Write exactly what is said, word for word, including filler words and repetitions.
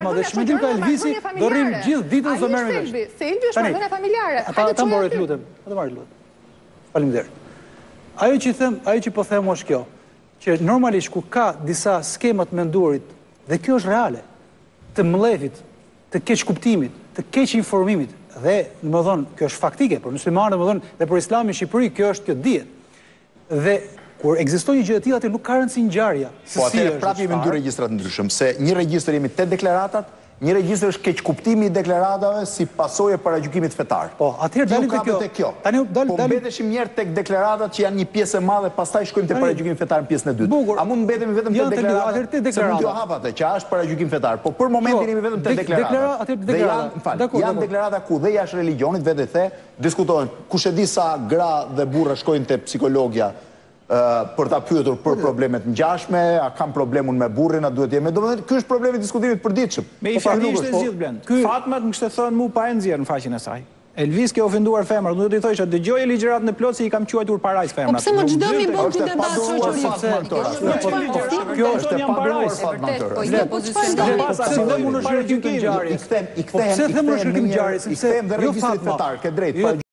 Fatma dhe shmendim ka Elvisi do rrim gjithë ditën së merrem vesh. Selvi është marrëdhënia familjare. Ata mbarojt lutem, ata mbarojt lutem. Faleminderit. Ajo që them, ajo që po them është kjo, që normalisht ku ka disa skema të menduarit dhe kjo është reale, të mlefit, të keq kuptimit, të keq informimit dhe, domethënë, kjo është faktike, për muslimanët domethënë dhe për Islamin në Shqipëri kjo është kjo dihet. Dhe kur ekziston një gjë e tillë atë nuk ka rëndësi ngjarja. Po atëherë prapë jemi në dy regjistra të ndryshëm, se një regjistër jemi te deklaratat, një regjistër është keq kuptimi i deklaratave si pasojë e paragjykimit fetar. Po, atëherë dalim te kjo. Tani dal po mbeteshim një herë tek deklaratat që janë një pjesë e madhe, pastaj shkojmë te paragjykimi fetar në pjesën e dytë. A mund mbetemi vetëm te deklaratat? Atëherë te deklaratat. Se mund t'ju hap atë që është paragjykim fetar, po për momentin jemi vetëm te deklaratat. Atëherë te deklaratat. Janë deklarata ku dhe jashtë religionit vetë the diskutohen. Kush e di sa gra dhe burra shkojnë te psikologja për ta pyetur për problemet ngjashme, a kam problemun me burrin, a duhet jemi. Domethënë, ky është problemi i diskutimit përditshëm. Me i fjali ishte zgjidh Blend. Fatma më kishte thënë mu pa e nxjerr në faqen e saj. Elvis ke ofenduar femrat, do t'i thojë dëgjoje ligjëratën e plot se i kam quajtur parajs femrat. Po pse më çdo mi bën ti debat shoqërisë? Kjo është jam parajs. Po jo, po çfarë Pas asi do mund të shërkim ngjarjes. I kthem, i kthem, i kthem, i kthem dhe regjistrit fetar, ke drejt.